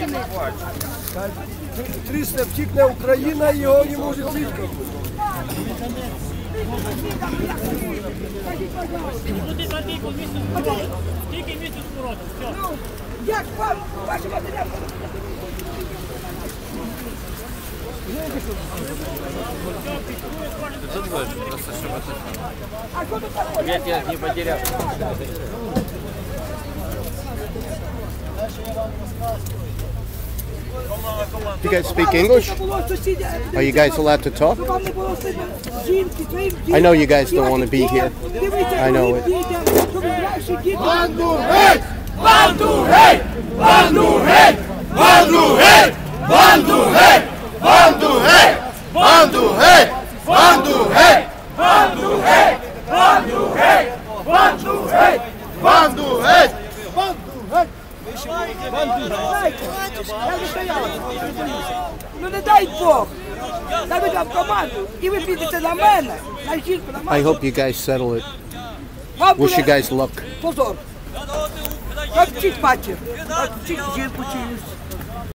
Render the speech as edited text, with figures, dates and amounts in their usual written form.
300 втікне Україна і його не може втікнути. Тільки місяць скороти, все. Як вам ваші матеріали? Я не потерял. You guys speak English? Are you guys allowed to talk? I know you guys don't want to be here. I know it. Банду геть! Банду геть! Банду геть! Банду геть! Банду геть! Банду геть! Банду геть! Банду геть! Банду геть! Банду геть! Банду геть! Банду геть! Ну не дай Бог! Навіть вам команду, і ви підете на мене, на жінку, на мене. I hope you guys settle it. Вам Wish you буде guys luck. позор. Як вчить матір, як вчить жінку чиюсь.